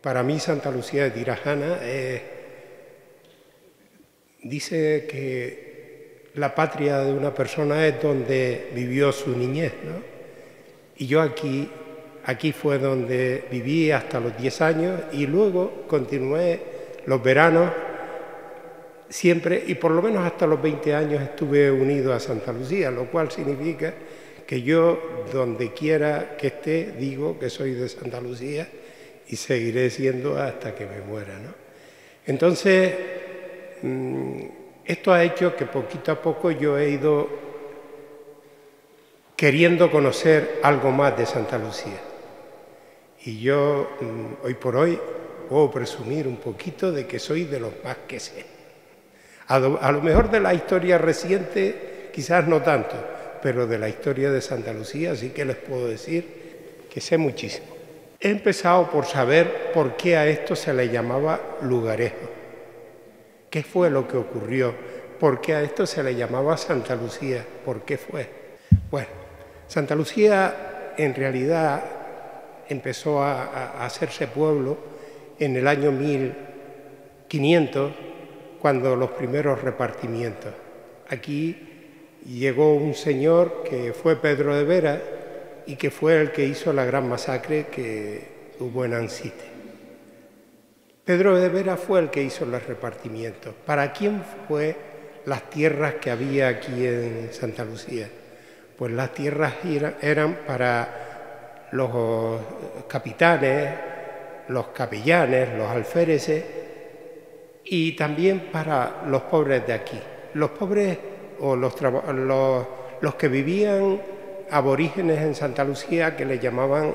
Para mí Santa Lucía de Tirajana dice que la patria de una persona es donde vivió su niñez, ¿no? Y yo aquí fue donde viví hasta los 10 años y luego continué los veranos siempre, y por lo menos hasta los 20 años estuve unido a Santa Lucía, lo cual significa que yo, donde quiera que esté, digo que soy de Santa Lucía y seguiré siendo hasta que me muera, ¿no? Entonces, esto ha hecho que poquito a poco yo he ido queriendo conocer algo más de Santa Lucía. Y yo, hoy por hoy, puedo presumir un poquito de que soy de los más que sé. A lo mejor de la historia reciente, quizás no tanto, pero de la historia de Santa Lucía sí que les puedo decir que sé muchísimo. He empezado por saber por qué a esto se le llamaba lugarejo. ¿Qué fue lo que ocurrió? ¿Por qué a esto se le llamaba Santa Lucía? ¿Por qué fue? Bueno, Santa Lucía en realidad empezó a hacerse pueblo en el año 1500, cuando los primeros repartimientos. Aquí llegó un señor que fue Pedro de Vera y que fue el que hizo la gran masacre que hubo en Ancite. Pedro de Vera fue el que hizo los repartimientos. ¿Para quién fue las tierras que había aquí en Santa Lucía? Pues las tierras eran para los capitanes, los capellanes, los alféreces y también para los pobres de aquí. Los pobres o los que vivían aborígenes en Santa Lucía, que le llamaban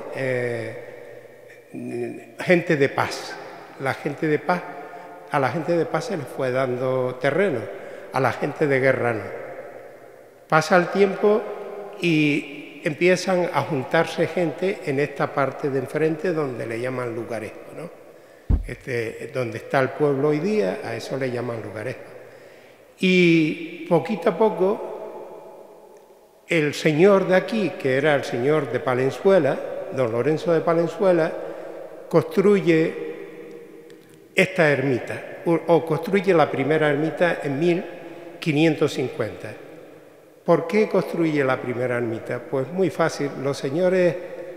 gente de paz. La gente de paz, a la gente de paz se les fue dando terreno, a la gente de guerra no. Pasa el tiempo y empiezan a juntarse gente en esta parte de enfrente donde le llaman lugarejo, ¿no? Donde está el pueblo hoy día, a eso le llaman lugarejo. Y poquito a poco, el señor de aquí, que era el señor de Palenzuela, don Lorenzo de Palenzuela, construye esta ermita, o construye la primera ermita en 1550. ¿Por qué construye la primera ermita? Pues muy fácil, los señores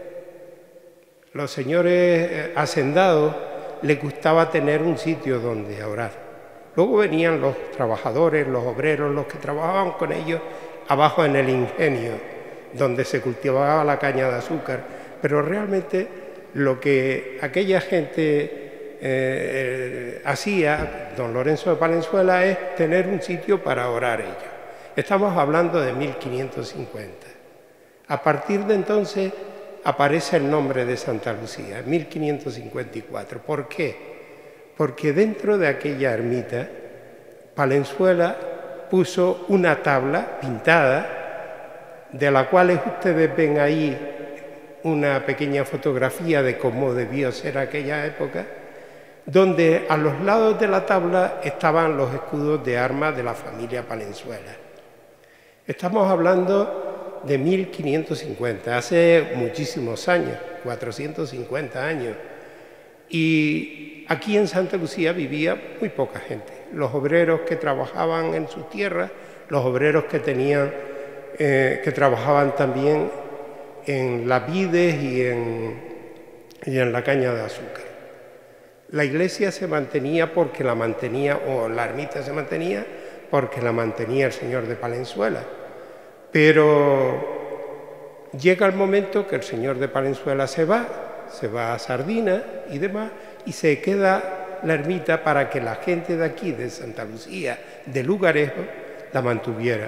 hacendados les gustaba tener un sitio donde orar. Luego venían los trabajadores, los obreros, los que trabajaban con ellos abajo en el ingenio, donde se cultivaba la caña de azúcar. Pero realmente lo que aquella gente hacía, don Lorenzo de Palenzuela, es tener un sitio para orar ellos. Estamos hablando de 1550. A partir de entonces aparece el nombre de Santa Lucía, en 1554. ¿Por qué? Porque dentro de aquella ermita, Palenzuela puso una tabla pintada, de la cual ustedes ven ahí una pequeña fotografía de cómo debió ser aquella época, donde a los lados de la tabla estaban los escudos de armas de la familia Palenzuela. Estamos hablando de 1550, hace muchísimos años, 450 años. Y aquí en Santa Lucía vivía muy poca gente. Los obreros que trabajaban en sus tierras, los obreros que trabajaban también en las vides y en la caña de azúcar. La iglesia se mantenía porque la mantenía, o la ermita se mantenía porque la mantenía el señor de Palenzuela. Pero llega el momento que el señor de Palenzuela se va a Sardina y demás, y se queda la ermita para que la gente de aquí, de Santa Lucía, de Lugarejo, la mantuviera.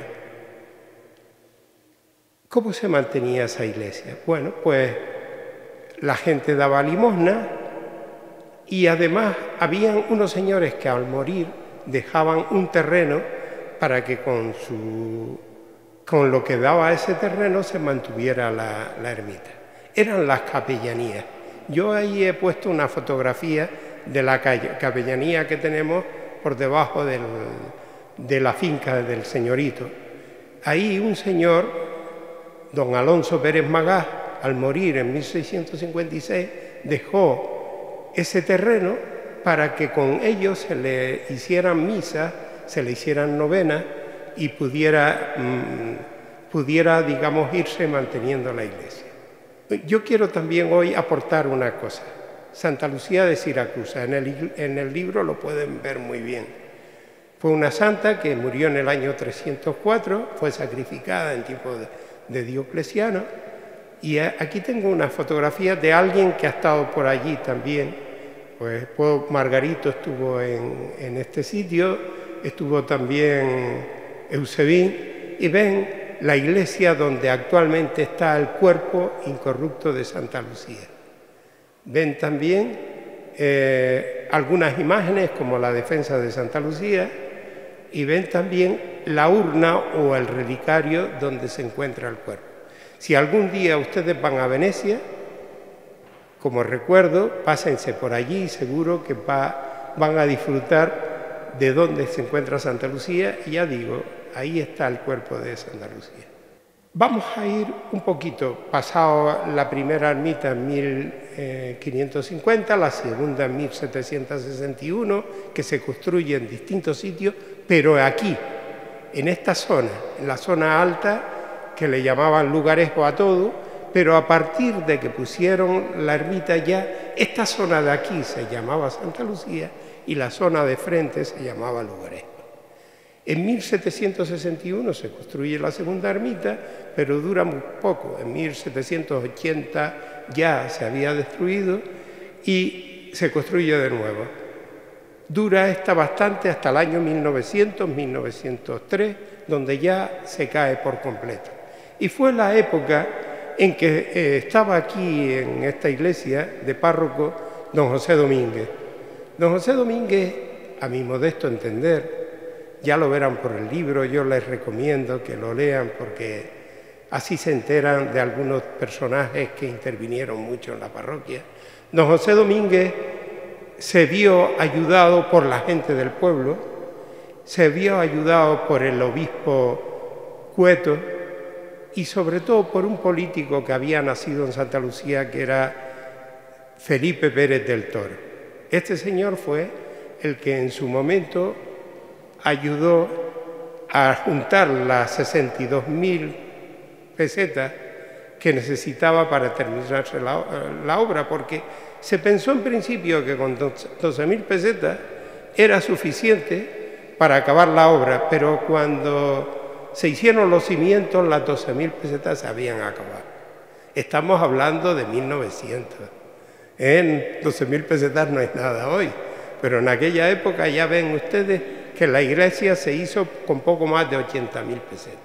¿Cómo se mantenía esa iglesia? Bueno, pues la gente daba limosna y además habían unos señores que al morir dejaban un terreno para que con lo que daba ese terreno se mantuviera la ermita. Eran las capellanías. Yo ahí he puesto una fotografía de la capellanía que tenemos por debajo de la finca del señorito. Ahí un señor, don Alonso Pérez Magás, al morir en 1656, dejó ese terreno para que con ellos se le hicieran misas, se le hicieran novenas y pudiera, digamos, irse manteniendo la iglesia. Yo quiero también hoy aportar una cosa. Santa Lucía de Siracusa, en el libro lo pueden ver muy bien. Fue una santa que murió en el año 304, fue sacrificada en tiempo de Diocleciano, y aquí tengo una fotografía de alguien que ha estado por allí también. Pues Margarito estuvo en este sitio, estuvo también Eusebín, y ven la iglesia donde actualmente está el cuerpo incorrupto de Santa Lucía. Ven también algunas imágenes como la defensa de Santa Lucía y ven también la urna o el relicario donde se encuentra el cuerpo. Si algún día ustedes van a Venecia, como recuerdo, pásense por allí, seguro que van a disfrutar de dónde se encuentra Santa Lucía, y ya digo, ahí está el cuerpo de Santa Lucía. Vamos a ir un poquito, pasado la primera ermita en 1550, la segunda en 1761, que se construye en distintos sitios, pero aquí, en esta zona, en la zona alta, que le llamaban Lugarejo a todo, pero a partir de que pusieron la ermita ya, esta zona de aquí se llamaba Santa Lucía y la zona de frente se llamaba Lugarejo. En 1761 se construye la segunda ermita, pero dura muy poco. En 1780 ya se había destruido y se construye de nuevo. Dura esta bastante hasta el año 1900, 1903, donde ya se cae por completo. Y fue la época en que estaba aquí en esta iglesia de párroco don José Domínguez. Don José Domínguez, a mi modesto entender, ya lo verán por el libro, yo les recomiendo que lo lean porque así se enteran de algunos personajes que intervinieron mucho en la parroquia. Don José Domínguez se vio ayudado por la gente del pueblo, se vio ayudado por el obispo Cueto y sobre todo por un político que había nacido en Santa Lucía, que era Felipe Pérez del Toro. Este señor fue el que en su momento ayudó a juntar las 62.000 pesetas que necesitaba para terminarse la obra, porque se pensó en principio que con 12.000 pesetas era suficiente para acabar la obra, pero cuando se hicieron los cimientos, las 12.000 pesetas se habían acabado. Estamos hablando de 1900. En 12.000 pesetas no es nada hoy, pero en aquella época ya ven ustedes que la iglesia se hizo con poco más de 80.000 pesetas.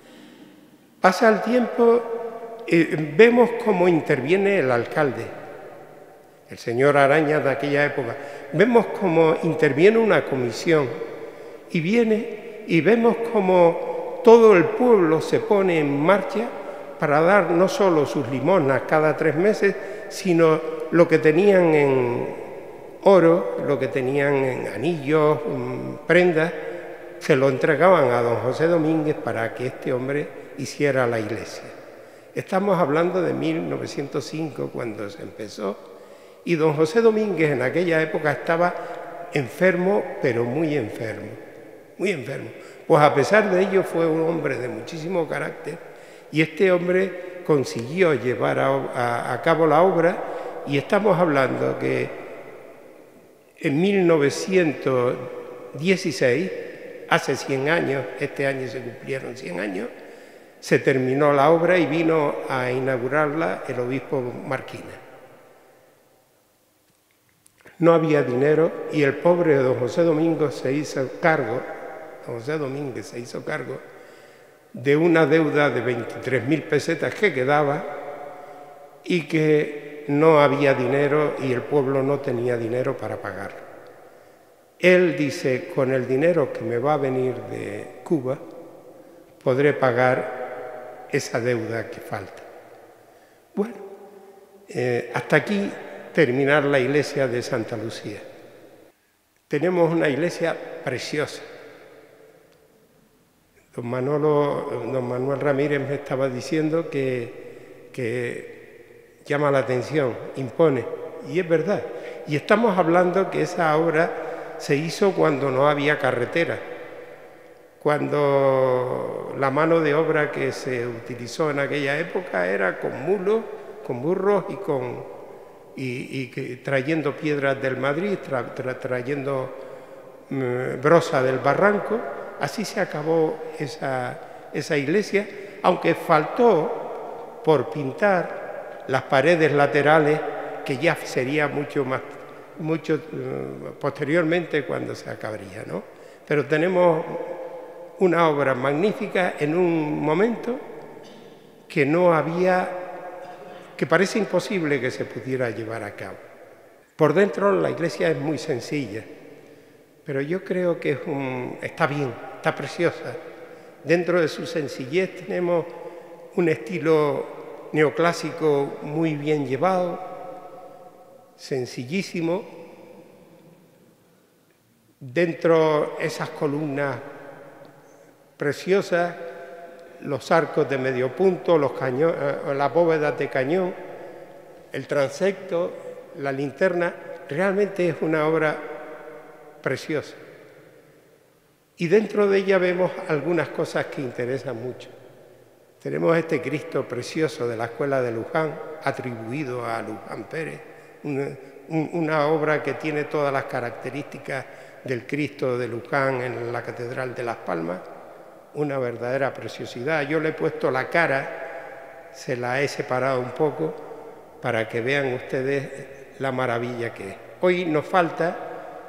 Pasa el tiempo, vemos cómo interviene el alcalde, el señor Araña de aquella época. Vemos cómo interviene una comisión y viene y vemos cómo todo el pueblo se pone en marcha para dar no solo sus limosnas cada 3 meses, sino lo que tenían en oro, lo que tenían en anillos, prendas, se lo entregaban a don José Domínguez para que este hombre hiciera la iglesia. Estamos hablando de 1905 cuando se empezó y don José Domínguez en aquella época estaba enfermo, pero muy enfermo, muy enfermo. Pues a pesar de ello fue un hombre de muchísimo carácter y este hombre consiguió llevar a cabo la obra y estamos hablando que en 1916, hace 100 años, este año se cumplieron 100 años, se terminó la obra y vino a inaugurarla el obispo Marquina. No había dinero y el pobre don José Domínguez se hizo cargo, de una deuda de 23.000 pesetas que quedaba y que no había dinero y el pueblo no tenía dinero para pagarlo. Él dice, con el dinero que me va a venir de Cuba, podré pagar esa deuda que falta. Bueno, hasta aquí terminar la iglesia de Santa Lucía. Tenemos una iglesia preciosa. Don Manuel Ramírez me estaba diciendo que llama la atención, impone. Y es verdad. Y estamos hablando que esa obra se hizo cuando no había carretera, cuando la mano de obra que se utilizó en aquella época era con mulos, con burros y trayendo piedras del Madrid, trayendo brosa del barranco. Así se acabó esa iglesia, aunque faltó por pintar las paredes laterales, que ya sería mucho posteriormente cuando se acabaría, ¿no? Pero tenemos una obra magnífica en un momento que no había, que parece imposible que se pudiera llevar a cabo. Por dentro la iglesia es muy sencilla, pero yo creo que está bien, está preciosa. Dentro de su sencillez tenemos un estilo neoclásico muy bien llevado, sencillísimo. Dentro esas columnas preciosas, los arcos de medio punto, las bóvedas de cañón, el transepto, la linterna, realmente es una obra preciosa. Y dentro de ella vemos algunas cosas que interesan mucho. Tenemos este Cristo precioso de la Escuela de Luján, atribuido a Luján Pérez, una obra que tiene todas las características del Cristo de Luján en la Catedral de Las Palmas, una verdadera preciosidad. Yo le he puesto la cara, se la he separado un poco para que vean ustedes la maravilla que es. Hoy nos falta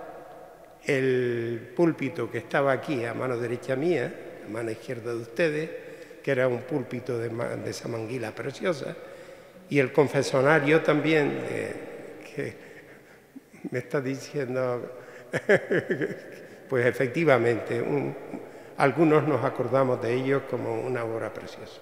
el púlpito que estaba aquí a mano derecha mía, a mano izquierda de ustedes, que era un púlpito de esa manguila preciosa, y el confesonario también, que me está diciendo, pues efectivamente, algunos nos acordamos de ellos como una obra preciosa.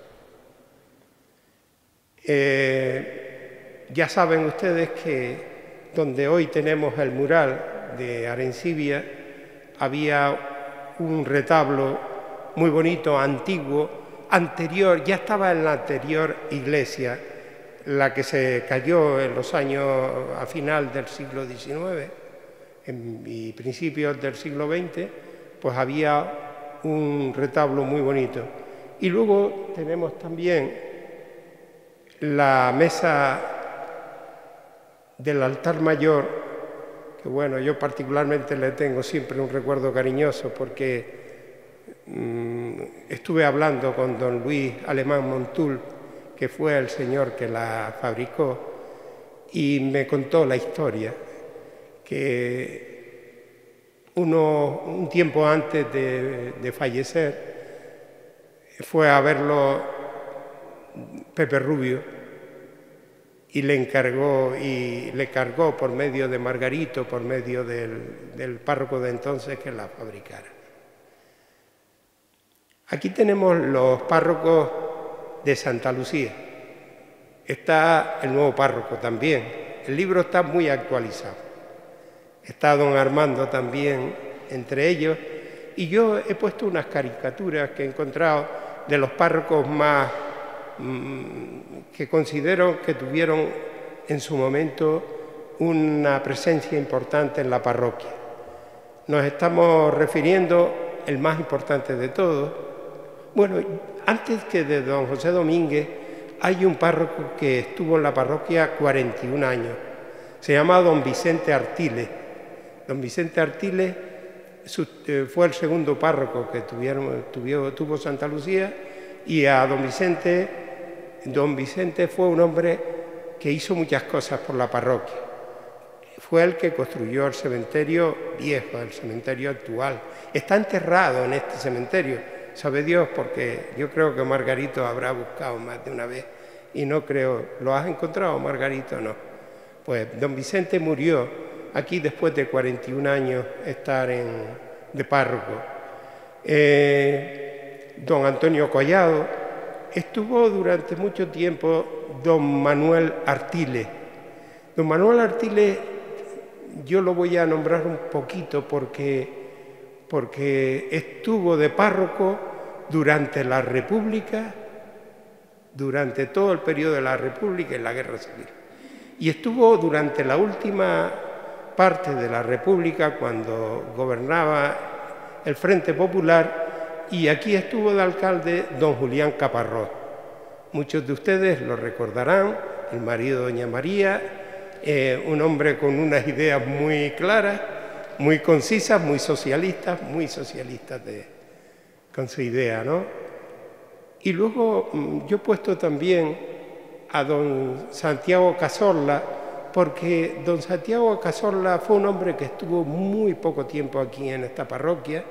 Ya saben ustedes que donde hoy tenemos el mural de Arencibia había un retablo muy bonito, antiguo, anterior, ya estaba en la anterior iglesia, la que se cayó en los años a final del siglo XIX y principios del siglo XX, pues había un retablo muy bonito. Y luego tenemos también la mesa del altar mayor, que bueno, yo particularmente le tengo siempre un recuerdo cariñoso porque estuve hablando con don Luis Alemán Montul, que fue el señor que la fabricó, y me contó la historia, que un tiempo antes de fallecer fue a verlo Pepe Rubio, y le cargó por medio de Margarito, por medio del párroco de entonces, que la fabricara. Aquí tenemos los párrocos de Santa Lucía. Está el nuevo párroco también. El libro está muy actualizado. Está don Armando también entre ellos. Y yo he puesto unas caricaturas que he encontrado de los párrocos más que considero que tuvieron en su momento una presencia importante en la parroquia. Nos estamos refiriendo el más importante de todos. Bueno, antes que de don José Domínguez, hay un párroco que estuvo en la parroquia 41 años. Se llama don Vicente Artiles. Don Vicente Artiles fue el segundo párroco que tuvo Santa Lucía, y a don Vicente fue un hombre que hizo muchas cosas por la parroquia. Fue el que construyó el cementerio viejo, el cementerio actual. Está enterrado en este cementerio, sabe Dios, porque yo creo que Margarito habrá buscado más de una vez y no creo. ¿Lo has encontrado, Margarito? No. Pues don Vicente murió aquí después de 41 años estar de párroco. Don Antonio Collado. Estuvo durante mucho tiempo don Manuel Artiles. Don Manuel Artiles yo lo voy a nombrar un poquito porque estuvo de párroco durante la República, durante todo el periodo de la República y la Guerra Civil. Y estuvo durante la última parte de la República, cuando gobernaba el Frente Popular, y aquí estuvo de alcalde don Julián Caparrós. Muchos de ustedes lo recordarán, el marido de doña María, un hombre con unas ideas muy claras, muy concisas, muy socialistas con su idea, ¿no? Y luego yo he puesto también a don Santiago Cazorla, porque don Santiago Cazorla fue un hombre que estuvo muy poco tiempo aquí en esta parroquia,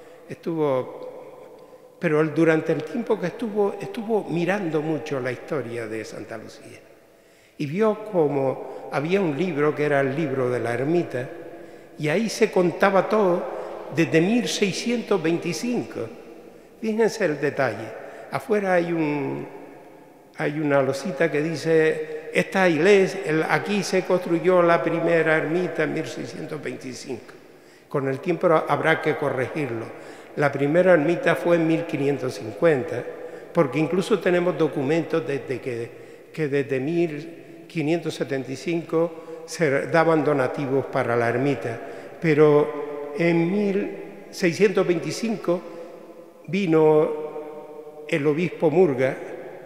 pero durante el tiempo que estuvo mirando mucho la historia de Santa Lucía. Y vio como había un libro que era el libro de la ermita, y ahí se contaba todo desde 1625. Fíjense el detalle. Afuera hay una losita que dice, esta iglesia, aquí se construyó la primera ermita en 1625. Con el tiempo habrá que corregirlo. La primera ermita fue en 1550, porque incluso tenemos documentos que desde 1575 se daban donativos para la ermita, pero en 1625 vino el obispo Murga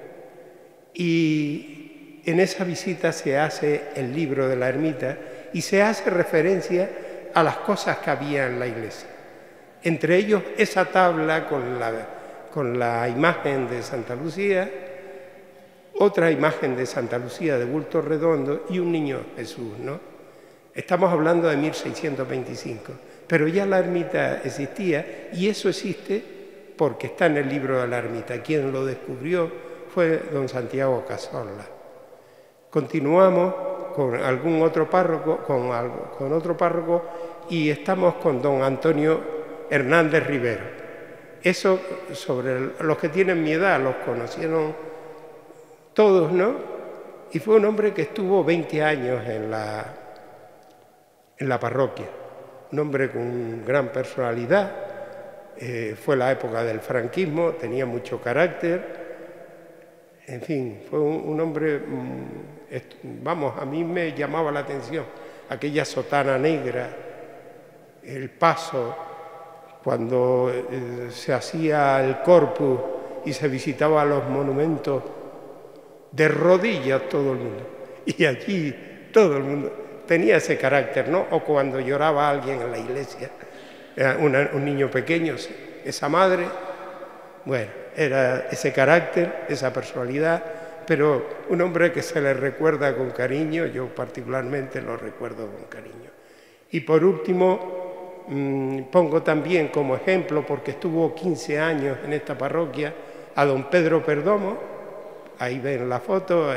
y en esa visita se hace el libro de la ermita y se hace referencia a las cosas que había en la iglesia. Entre ellos esa tabla con la imagen de Santa Lucía, otra imagen de Santa Lucía de bulto redondo y un niño Jesús, ¿no? Estamos hablando de 1625, pero ya la ermita existía y eso existe porque está en el libro de la ermita. Quien lo descubrió fue don Santiago Cazorla. Continuamos con algún otro párroco, con otro párroco, y estamos con don Antonio Hernández Rivero. Eso sobre los que tienen mi edad, los conocieron todos, ¿no? Y fue un hombre que estuvo 20 años en la parroquia, un hombre con gran personalidad. Fue la época del franquismo, tenía mucho carácter, en fin, fue un hombre, vamos, a mí me llamaba la atención aquella sotana negra, el paso, cuando se hacía el corpus y se visitaba los monumentos, de rodillas todo el mundo, y allí todo el mundo tenía ese carácter, ¿no? O cuando lloraba alguien en la iglesia, era un niño pequeño, esa madre, bueno, era ese carácter, esa personalidad, pero un hombre que se le recuerda con cariño, yo particularmente lo recuerdo con cariño. Y por último, pongo también como ejemplo, porque estuvo 15 años en esta parroquia, a don Pedro Perdomo, ahí ven la foto,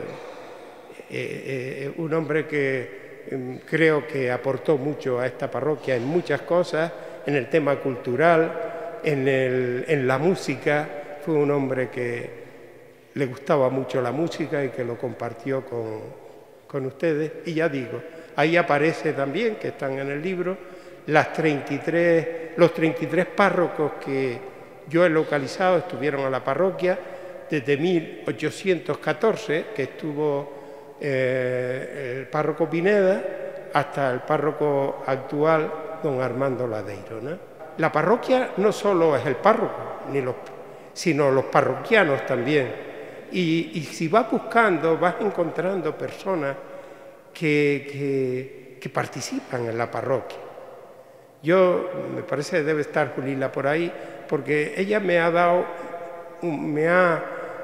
un hombre que creo que aportó mucho a esta parroquia en muchas cosas, en el tema cultural, en la música. Fue un hombre que le gustaba mucho la música y que lo compartió con ustedes. Y ya digo, ahí aparece también, que están en el libro, los 33 párrocos que yo he localizado, estuvieron en la parroquia desde 1814, que estuvo el párroco Pineda, hasta el párroco actual, don Armando Ladeiro, ¿no? La parroquia no solo es el párroco, sino los parroquianos también. Y si vas buscando, vas encontrando personas que participan en la parroquia. Me parece que debe estar Julila por ahí, porque ella me ha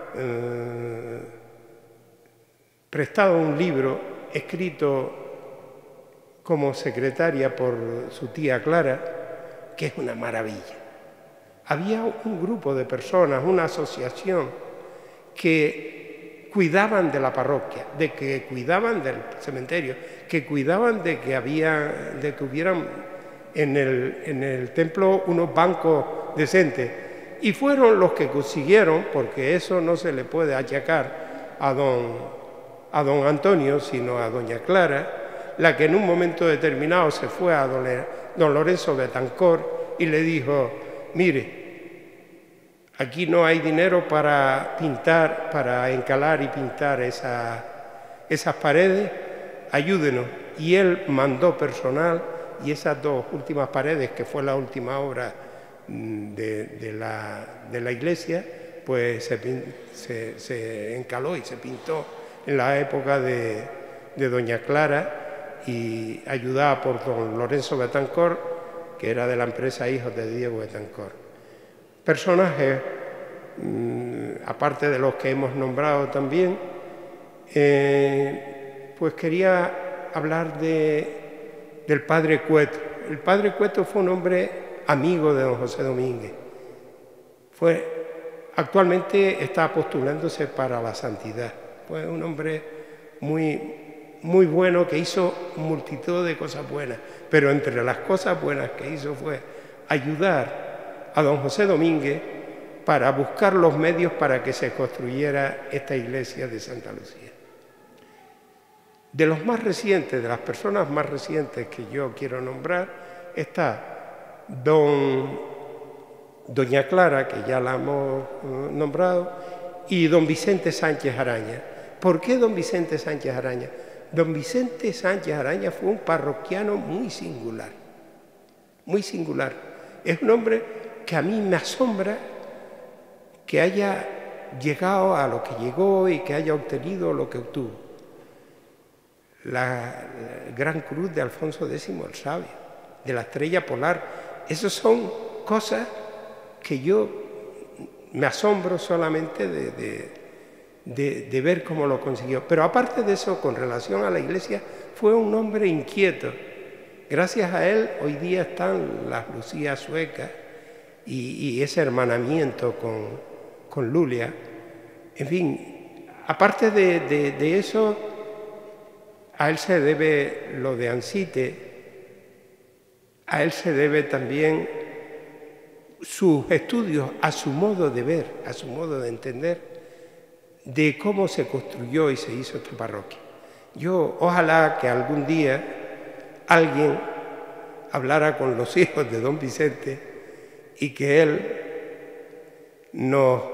prestado un libro escrito como secretaria por su tía Clara, que es una maravilla. Había un grupo de personas, una asociación, que cuidaban de la parroquia, que cuidaban del cementerio, que cuidaban de que hubieran en el templo unos bancos decentes. Y fueron los que consiguieron, porque eso no se le puede achacar a don Antonio, sino a doña Clara, la que en un momento determinado se fue a don Lorenzo Betancourt y le dijo: mire, aquí no hay dinero para pintar, para encalar y pintar esas paredes, ayúdenos. Y él mandó personal y esas dos últimas paredes, que fue la última obra de la iglesia, pues se encaló y se pintó en la época de doña Clara y ayudada por don Lorenzo Betancourt, que era de la empresa Hijos de Diego Betancourt. Personajes, aparte de los que hemos nombrado también, pues quería hablar del padre Cueto. El padre Cueto fue un hombre amigo de don José Domínguez. Actualmente está postulándose para la santidad. Fue un hombre muy bueno, que hizo multitud de cosas buenas, pero entre las cosas buenas que hizo fue ayudar a don José Domínguez para buscar los medios para que se construyera esta iglesia de Santa Lucía. De los más recientes, de las personas más recientes que yo quiero nombrar, está doña Clara, que ya la hemos nombrado, y don Vicente Sánchez Araña. ¿Por qué don Vicente Sánchez Araña? Don Vicente Sánchez Araña fue un parroquiano muy singular, muy singular. Es un hombre que a mí me asombra que haya llegado a lo que llegó y que haya obtenido lo que obtuvo. La Gran Cruz de Alfonso X el Sabio, de la Estrella Polar. Esas son cosas que yo me asombro solamente de ver cómo lo consiguió. Pero aparte de eso, con relación a la iglesia, fue un hombre inquieto. Gracias a él hoy día están las Lucías suecas y ese hermanamiento con Lulia. En fin, aparte de eso, a él se debe lo de Ansite, a él se debe también sus estudios, a su modo de ver, a su modo de entender, de cómo se construyó y se hizo esta parroquia. Yo, ojalá que algún día alguien hablara con los hijos de don Vicente y que él nos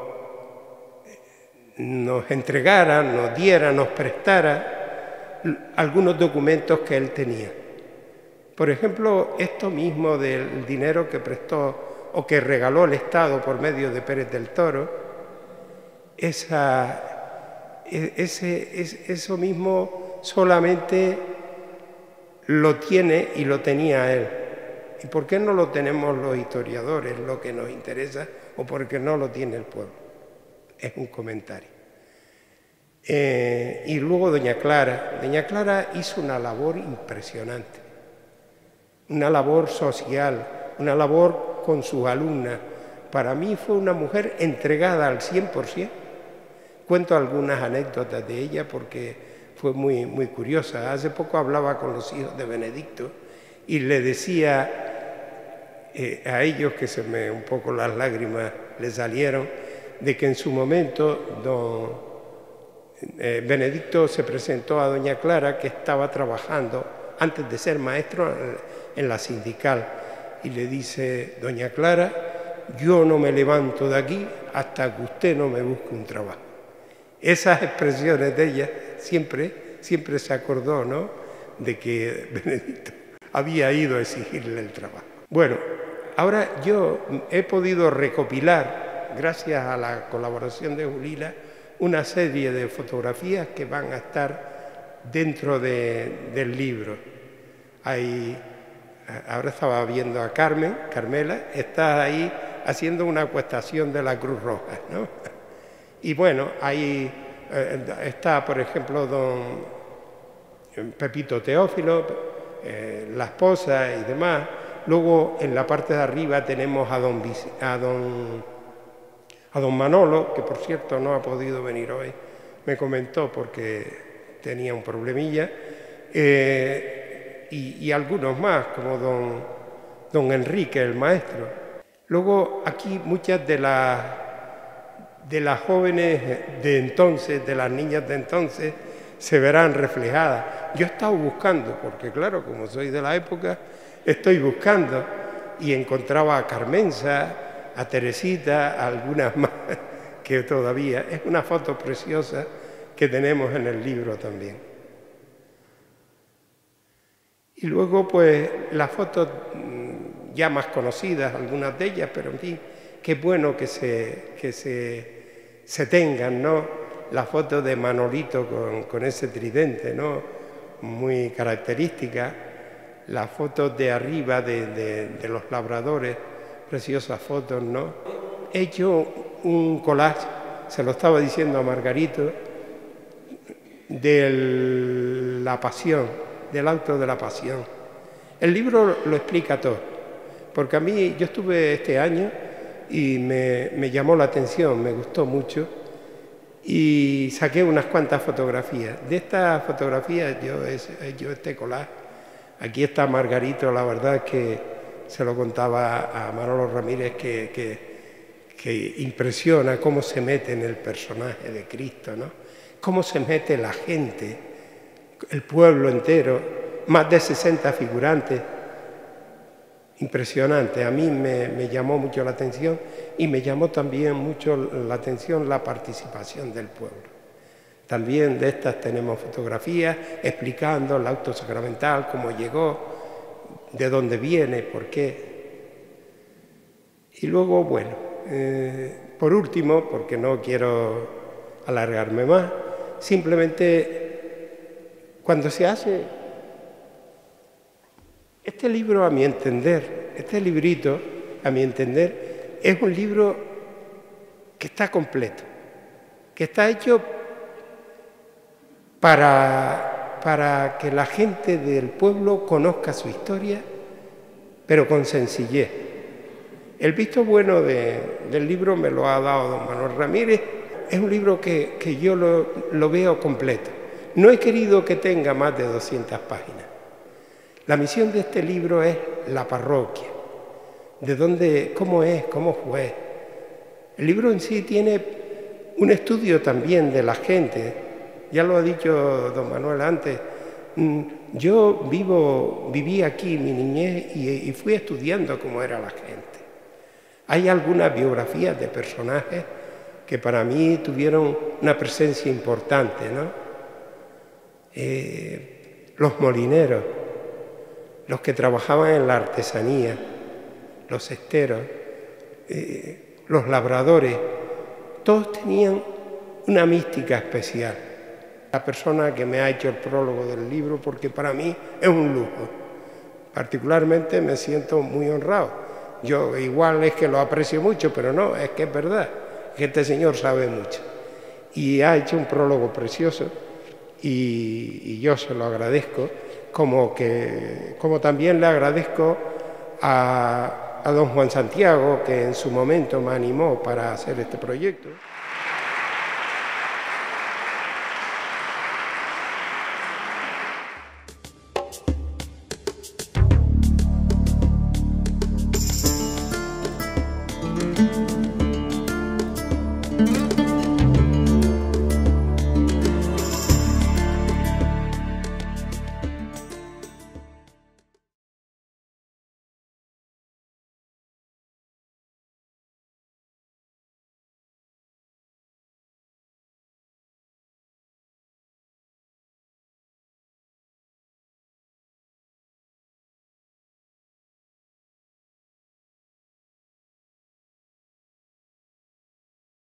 entregara, nos diera, nos prestara algunos documentos que él tenía. Por ejemplo, esto mismo del dinero que prestó o que regaló el Estado por medio de Pérez del Toro, eso mismo solamente lo tiene y lo tenía él. ¿Y por qué no lo tenemos los historiadores, lo que nos interesa, o por qué no lo tiene el pueblo? Es un comentario. Y luego doña Clara hizo una labor impresionante, una labor social, una labor con sus alumnas. Para mí fue una mujer entregada al 100%. Cuento algunas anécdotas de ella porque fue muy curiosa. Hace poco hablaba con los hijos de Benedicto y le decía a ellos, que un poco las lágrimas le salieron, de que en su momento Benedicto se presentó a doña Clara, que estaba trabajando antes de ser maestro en la sindical, y le dice: doña Clara, yo no me levanto de aquí hasta que usted no me busque un trabajo. Esas expresiones de ella siempre se acordó, ¿no?, de que Benedicto había ido a exigirle el trabajo. Bueno, ahora yo he podido recopilar, gracias a la colaboración de Julila, una serie de fotografías que van a estar dentro del libro. Ahora estaba viendo a Carmela, está ahí haciendo una acuestación de la Cruz Roja, ¿no? Y bueno, ahí está, por ejemplo, don Pepito Teófilo, la esposa y demás. Luego, en la parte de arriba tenemos a don Manolo, que por cierto no ha podido venir hoy, me comentó porque tenía un problemilla, y algunos más, como don Enrique, el maestro. Luego aquí muchas de las jóvenes de entonces, de las niñas de entonces, se verán reflejadas. Yo he estado buscando, porque claro, como soy de la época, estoy buscando y encontraba a Carmenza, a Teresita, a algunas más que todavía. Es una foto preciosa que tenemos en el libro también. Y luego, pues, las fotos ya más conocidas, algunas de ellas, pero en fin, qué bueno que se tengan, ¿no? La foto de Manolito con ese tridente, ¿no? Muy característica. Las fotos de arriba de los labradores, preciosas fotos, ¿no? He hecho un collage, se lo estaba diciendo a Margarito, de la pasión, del auto de la pasión. El libro lo explica todo, porque a mí, yo estuve este año y me llamó la atención, me gustó mucho y saqué unas cuantas fotografías. De estas fotografías yo he hecho este collage. Aquí está Margarito, la verdad es que se lo contaba a Manolo Ramírez que impresiona cómo se mete en el personaje de Cristo, ¿no? Cómo se mete la gente, el pueblo entero, más de 60 figurantes. Impresionante, a mí me llamó mucho la atención y me llamó también mucho la atención la participación del pueblo. También de estas tenemos fotografías explicando el auto sacramental, cómo llegó, de dónde viene, por qué. Y luego, bueno, por último, porque no quiero alargarme más, simplemente cuando se hace este libro, a mi entender, este librito, a mi entender, es un libro que está completo, que está hecho para que la gente del pueblo conozca su historia, pero con sencillez. El visto bueno del libro me lo ha dado don Manuel Ramírez. Es un libro que yo lo veo completo. No he querido que tenga más de 200 páginas. La misión de este libro es la parroquia, de dónde, cómo es, cómo fue. El libro en sí tiene un estudio también de la gente. Ya lo ha dicho don Manuel antes. Yo viví aquí mi niñez y fui estudiando cómo era la gente. Hay algunas biografías de personajes que para mí tuvieron una presencia importante, ¿no? Los molineros, los que trabajaban en la artesanía, los esteros, los labradores, todos tenían una mística especial. La persona que me ha hecho el prólogo del libro, porque para mí es un lujo. Particularmente me siento muy honrado. Yo igual es que lo aprecio mucho, pero no, es que es verdad, que este señor sabe mucho. Y ha hecho un prólogo precioso y yo se lo agradezco, como también le agradezco a don Juan Santiago, que en su momento me animó para hacer este proyecto.